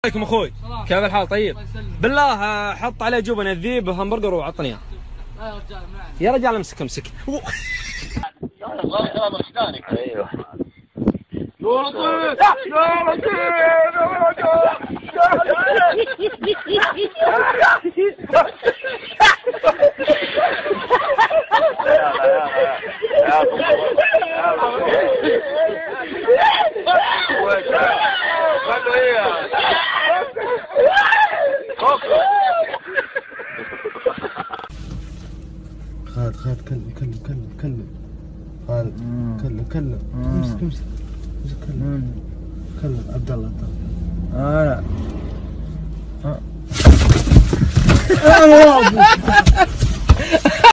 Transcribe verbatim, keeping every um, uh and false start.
عليكم اخوي، كيف الحال؟ طيب بالله حط عليه جبن الذيب همبرجر وعطني اياه. يا رجال يا رجال امسك امسك. ايوه خالد خالد كلم كلم كلم كلم خالد كلم كلم امسك امسك امسك كلم كلم عبد الله انا